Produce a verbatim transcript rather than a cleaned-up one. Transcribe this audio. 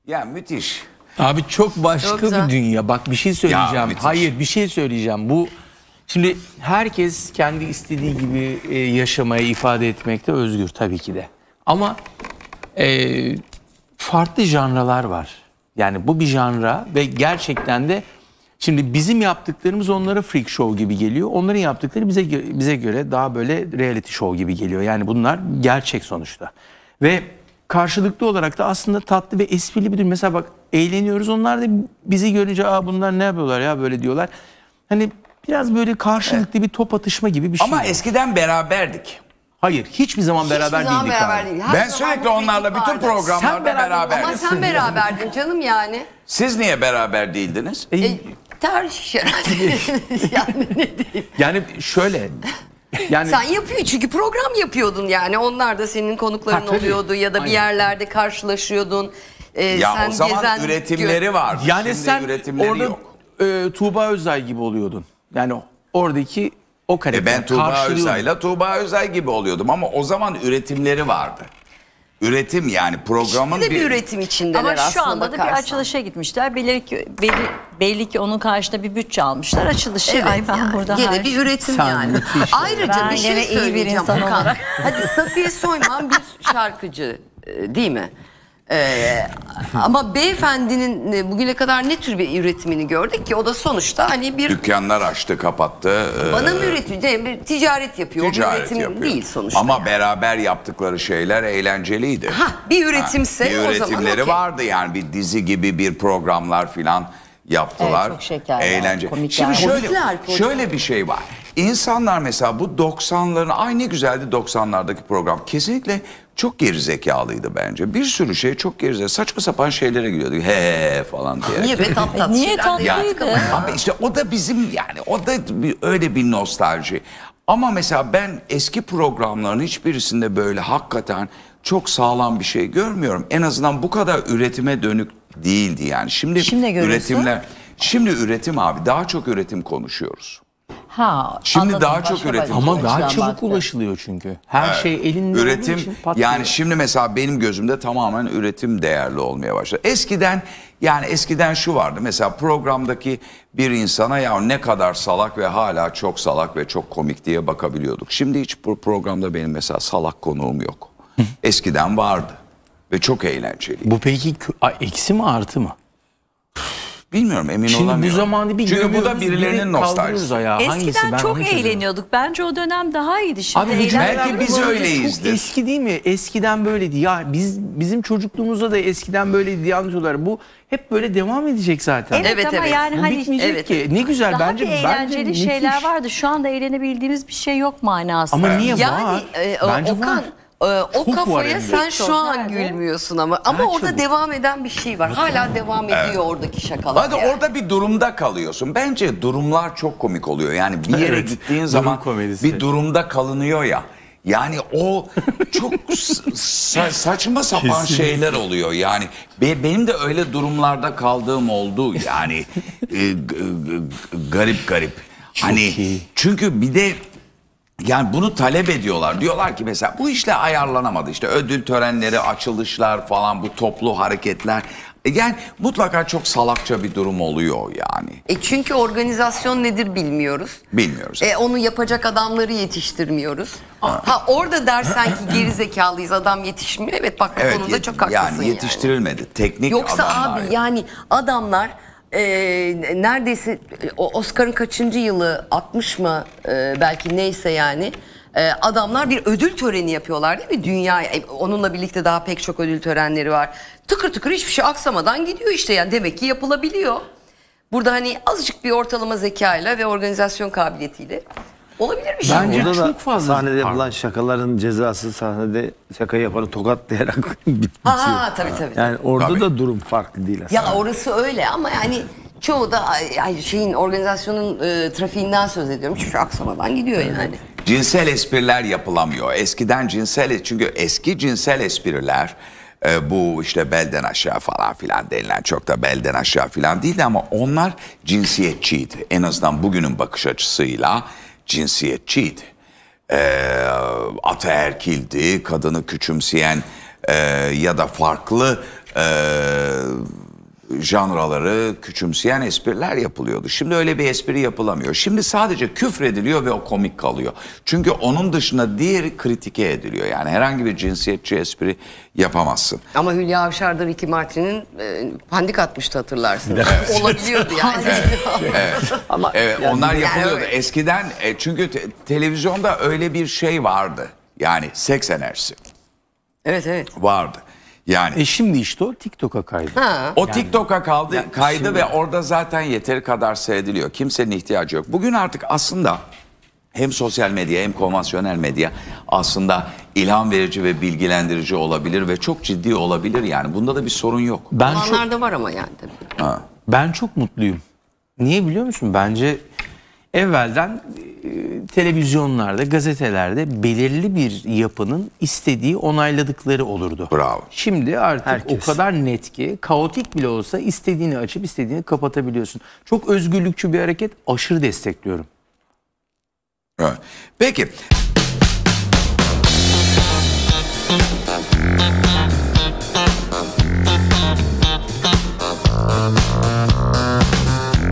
Ya müthiş. Abi çok başka Çok bir güzel. dünya. Bak bir şey söyleyeceğim. müthiş. Hayır bir şey söyleyeceğim. Bu şimdi herkes kendi istediği gibi e, yaşamaya, ifade etmekte özgür tabii ki de. Ama e, farklı janralar var. Yani bu bir janra ve gerçekten de şimdi bizim yaptıklarımız onlara freak show gibi geliyor. Onların yaptıkları bize gö- bize göre daha böyle reality show gibi geliyor. Yani bunlar gerçek sonuçta. Ve karşılıklı olarak da aslında tatlı ve esprili bir durum. Mesela bak eğleniyoruz. Onlar da bizi görünce aa bunlar ne yapıyorlar ya böyle diyorlar. Hani biraz böyle karşılıklı bir top atışma gibi bir şey. Ama var. eskiden beraberdik. Hayır hiçbir zaman beraber Hiçbir zaman değildik beraber abi. değil. Her Ben zaman sürekli bu onlarla frikik bütün vardı. programlarda Sen beraber- beraberdim. Ama sen beraberdin canım yani. Siz niye beraber değildiniz? E, E, tercih iş herhalde. Yani ne diyeyim. yani şöyle yani Sen yapıyor çünkü program yapıyordun yani. Onlar da senin konukların Ha, tabii. oluyordu ya da bir Aynen. yerlerde karşılaşıyordun. Ee, Ya sen o zaman gezen, üretimleri vardı. yani Şimdi sen üretimleri orada yok. e, Tuğba Özay gibi oluyordun. Yani oradaki o karakter. E ben Tuğba karşılıyordun. Özay'la Tuğba Özay gibi oluyordum ama o zaman üretimleri vardı. Üretim yani programın de bir bir üretim içindeler Ama aslında şu anda da bir bakarsan. açılışa gitmişler. Belli ki, belli, belli ki onun karşısında bir bütçe almışlar. Açılışı. Evet, Ay ben yani burada gene her bir üretim Sen yani. müthiş. Ayrıca Ben bir şey gene iyi bir söyleyeceğim insan Hakan. olarak. Hadi Safiye Soyman bir şarkıcı e, değil mi? Ee, ama beyefendinin e, bugüne kadar ne tür bir üretimini gördük ki o da sonuçta hani bir dükkanlar açtı, kapattı. Ee, bana mı üretiyor? Değil, bir ticaret yapıyor. O bir ticaret üretim yapıyor. değil sonuçta. Ama yani. beraber yaptıkları şeyler eğlenceliydi. Ha, bir üretimse Ha, bir o zaman üretimleri okey. vardı yani bir dizi gibi bir programlar filan yaptılar. Evet, çok şeker ya, Eğlence. komikler. Şimdi şöyle, Komikler, komikler. şöyle bir şey var. İnsanlar mesela bu doksanların ay ne güzeldi doksanlardaki program. Kesinlikle çok gerizekalıydı bence. Bir sürü şey çok gerizekalı. Saçma sapan şeylere gülüyordu. He he he falan diye. Niye be tat tat Niye şeyler de tatlıydı? yaptık ama ya. Ama işte o da bizim yani o da bir, öyle bir nostalji. Ama mesela ben eski programların hiçbirisinde böyle hakikaten çok sağlam bir şey görmüyorum. En azından bu kadar üretime dönük değildi yani. Şimdi, Şimdi görüyorsun. üretimler şimdi üretim abi daha çok üretim konuşuyoruz. Ha, Şimdi anladım. daha çok Başka üretim. bir Ama daha açıdan çabuk baktı. ulaşılıyor çünkü. Her şey elinde olduğu Üretim için patlıyor. yani şimdi mesela benim gözümde tamamen üretim değerli olmaya başladı. Eskiden yani eskiden şu vardı mesela programdaki bir insana ya ne kadar salak ve hala çok salak ve çok komik diye bakabiliyorduk. Şimdi hiç bu programda benim mesela salak konuğum yok. Eskiden vardı ve çok eğlenceli. Bu peki kö- a, eksi mi artı mı? Bilmiyorum emin Şimdi olamıyorum. bu zamanı bir Çünkü bu da görüyoruz, birilerinin biri kaldırıyoruz nostaljisi. ayağa. Hangisi? Eskiden Ben çok onu çözüyorum. eğleniyorduk. Bence o dönem daha iyiydi. Şimdi Abi eğlenceler belki biz bulunca öyleyiz. Çok eski değil mi? Eskiden böyleydi. Ya biz bizim çocukluğumuzda da eskiden böyleydi diye anlatıyorlar. Bu hep böyle devam edecek zaten. Evet, Evet, ama evet. yani Bu hani bitmeyecek evet, ki. evet. Ne güzel daha bence. bir bence eğlenceli müthiş. şeyler vardı. Şu anda eğlenebildiğimiz bir şey yok manasında. Ama niye Yani var? e, Bence Okan var. e, o Çok var kafaya hem de. sen Çok şu an nerede? gülmüyorsun ama ama Daha orada çabuk. devam eden bir şey var. Hala devam ediyor oradaki şakalar. Hadi yani. orada bir durumda kalıyorsun. Bence durumlar çok komik oluyor. Yani bir yere Evet, gittiğin durum zaman komedisi. bir durumda kalınıyor ya. Yani o çok sa- saçma sapan şeyler oluyor. Yani be- benim de öyle durumlarda kaldığım oldu. Yani e, g- g- garip garip. Hani iyi. çünkü bir de yani bunu talep ediyorlar. Diyorlar ki mesela bu işle ayarlanamadı. İşte ödül törenleri, açılışlar falan bu toplu hareketler. E Yani mutlaka çok salakça bir durum oluyor yani. E çünkü organizasyon nedir bilmiyoruz. Bilmiyoruz. E onu yapacak adamları yetiştirmiyoruz. Ha orada dersen ki geri zekalıyız adam yetişmiyor. Evet bak bu Evet, konuda yet- çok haklısın yani. yani yetiştirilmedi. Teknik Yoksa adamlar. abi yani adamlar e, neredeyse o Oscar'ın kaçıncı yılı altmış mı e, belki neyse yani e, adamlar bir ödül töreni yapıyorlar değil mi? Dünya e, onunla birlikte daha pek çok ödül törenleri var. Tıkır tıkır hiçbir şey aksamadan gidiyor işte yani demek ki yapılabiliyor. Burada hani azıcık bir ortalama zekayla ve organizasyon kabiliyetiyle olabilir bir şey. Bence bu. çok Orada da fazla- sahnede Pardon. yapılan şakaların cezası sahnede şaka yapanı tokatlayarak bit- bitiyor. Ha tabii tabii. Yani orada Tabii. da durum farklı değil aslında. Ya orası öyle ama yani çoğu da ay, ay, şeyin organizasyonun e, trafiğinden söz ediyorum. Çünkü aksamadan gidiyor yani. Cinsel espriler yapılamıyor. Eskiden cinsel çünkü eski cinsel espriler e, bu işte belden aşağı falan filan denilen çok da belden aşağı filan değildi ama onlar cinsiyetçiydi. En azından bugünün bakış açısıyla cinsiyetçiydi. E, ataerkildi, kadını küçümseyen e, ya da farklı e, janraları küçümseyen espriler yapılıyordu. Şimdi öyle bir espri yapılamıyor. Şimdi sadece küfrediliyor ve o komik kalıyor. Çünkü onun dışında diğeri kritike ediliyor. Yani herhangi bir cinsiyetçi espri yapamazsın. Ama Hülya Avşar da Ricky Martin'in e, pandik atmıştı, hatırlarsınız. Olabiliyordu yani. Ama Evet, yani onlar yapılıyordu. öyle. Eskiden e, çünkü te- televizyonda öyle bir şey vardı. Yani seks enerjisi Evet evet. vardı. Yani E şimdi işte o TikTok'a kaydı. Ha. o TikTok'a kaldı, kaydı şimdi- ve orada zaten yeteri kadar seyrediliyor. Kimsenin ihtiyacı yok. Bugün artık aslında hem sosyal medya hem konvansiyonel medya aslında ilham verici ve bilgilendirici olabilir ve çok ciddi olabilir yani. Bunda da bir sorun yok. Ben çok Olanlar da var ama yani tabii. Ha. Ben çok mutluyum. Niye biliyor musun? Bence evvelden e, televizyonlarda, gazetelerde belirli bir yapının istediği, onayladıkları olurdu. Bravo. Şimdi artık Herkes. o kadar net ki kaotik bile olsa istediğini açıp istediğini kapatabiliyorsun. Çok özgürlükçü bir hareket, aşırı destekliyorum. Evet. Peki.